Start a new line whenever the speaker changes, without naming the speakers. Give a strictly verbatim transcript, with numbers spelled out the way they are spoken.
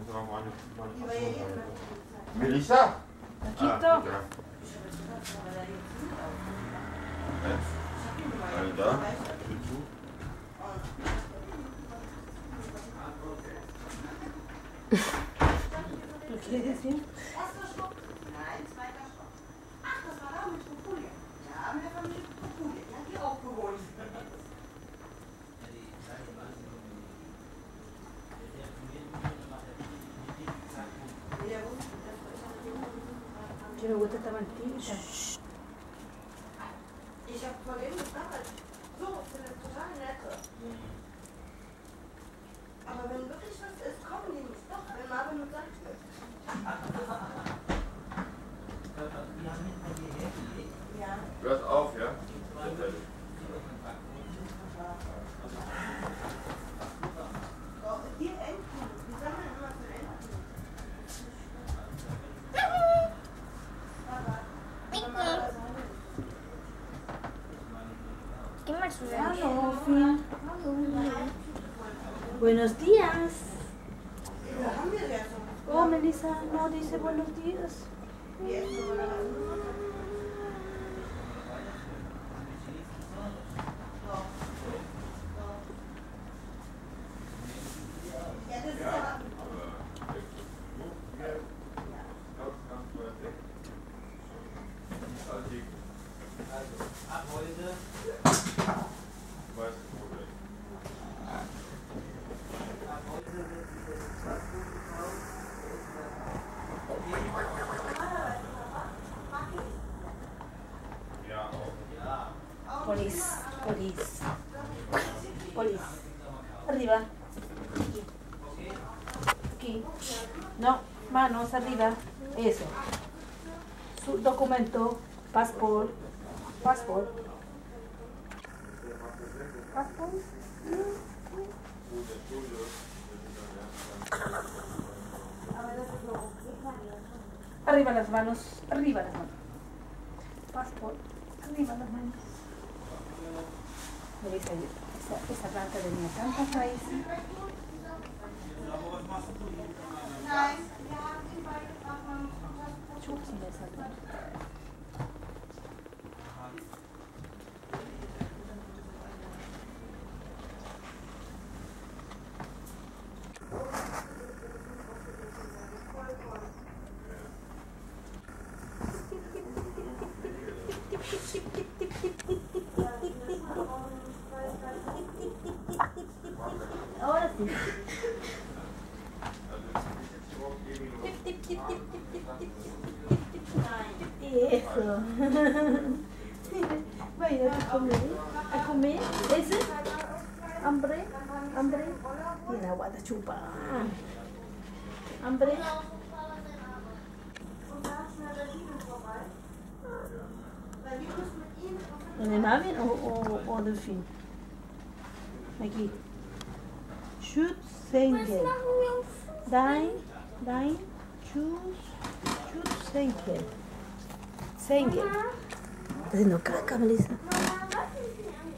Melissa?
Aquí está.
Da?
Was will das hin?
Erster Stock. Nein, zweiter Stock. Ach, das war da mit Propolie. Ja, mit der Familie Propolie. Die hat die auch gewohnt.
Que me gusta esta mantilla.
Ich hab vor dem gefragt. So, für eine total nette. Aber wenn wirklich was ist, kommen die nicht. Doch, wenn Marvin nur sagt. Ja.
Hört auf, ja?
Doch, hier Enten. Die sammeln immer für Enten.
¿Qué más suena?
Hallo, Finn. Hallo. Buenos días.
Da haben wir ja schon.
Oh, Melissa, no dice buenos días.
Die Enten wollen das. Ja, das ist ja.
Ab heute. Ab heute wird dieses Wasser gekauft.
Ja, auch.
Ja.
Police, police. Police. Arriba. Aquí. Aquí. No, manos arriba. Eso. Su documento, passport. Passport. Passport. Arriba las manos, arriba las manos. Passport, arriba las manos. Melissa, esa, esa planta tenía tantas raíces.
Nein, wir haben ihn beigebracht, man muss das
Schubsen deshalb. Ahora sí. Eso. Vaya a comer, a comer. Ese. Hambre, hambre. Y la guata chupa. Hambre. ¿En el Marvin o, o, o Delfín? Aquí. Schützenkel. Dein, dein, Schütz, Schützenkel. Senkel. Está haciendo caca, Melissa.